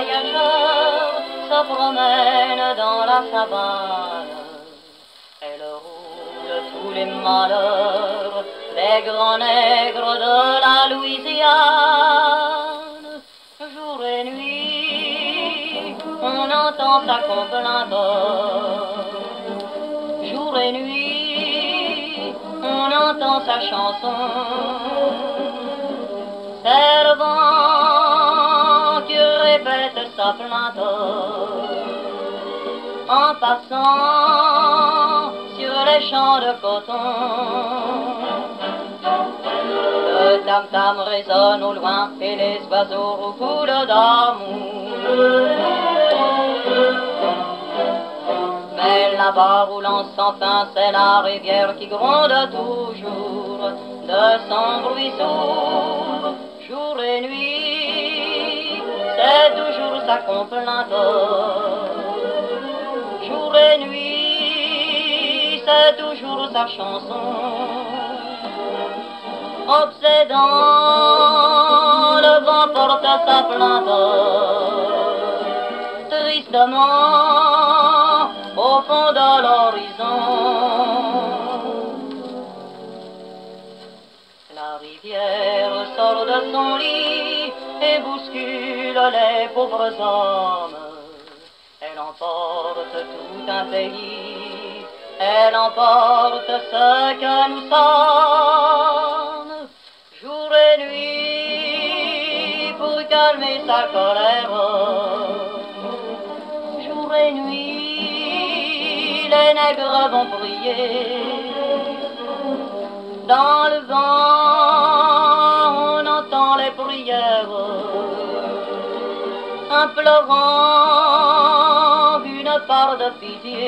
voyageur se promène dans la savane. Elle roule tous les malheurs des grands nègres de la Louisiane. Jour et nuit, on entend sa complainte. Jour et nuit, on entend sa chanson. C'est le vent qui répète sa plainte en passant sur les champs de coton. Le tam-tam résonne au loin et les oiseaux roucoulent d'amour. Mais là-bas roulant sans fin, c'est la rivière qui gronde toujours de son bruit sourd. Jour et nuit, c'est toujours sa complainte. Jour et nuit, c'est toujours sa chanson. Obsédant, le vent porte sa plainte. Tristement, au fond de l'horizon, la rivière sort de son lit et bouscule les pauvres hommes. Elle emporte tout un pays, elle emporte ce que nous sommes. Jour et nuit, pour calmer sa colère. Jour et nuit, les nègres vont prier. Dans le vent, on entend les prières, implorant une part de pitié.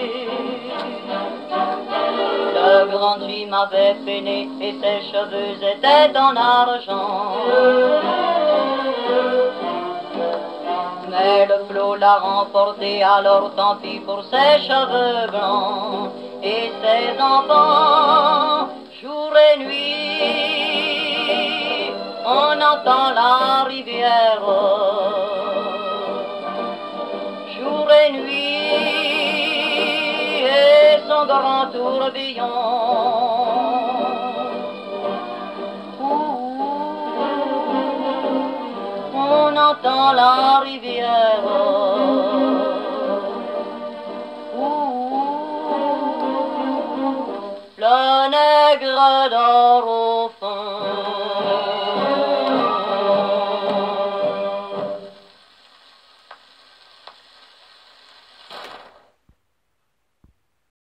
Le grand Jim avait peiné et ses cheveux étaient en argent. Mais le flot l'a remporté, alors tant pis pour ses cheveux blancs et ses enfants. Jour et nuit, on entend la rivière. Jour et nuit, et son grand tourbillon. On entend la rivière. Le nègre d'or